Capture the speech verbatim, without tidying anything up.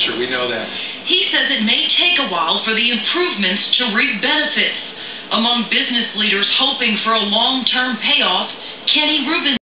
Sure, we know that. He says it may take a while for the improvements to reap benefits. Among business leaders hoping for a long-term payoff, Kenny Rubin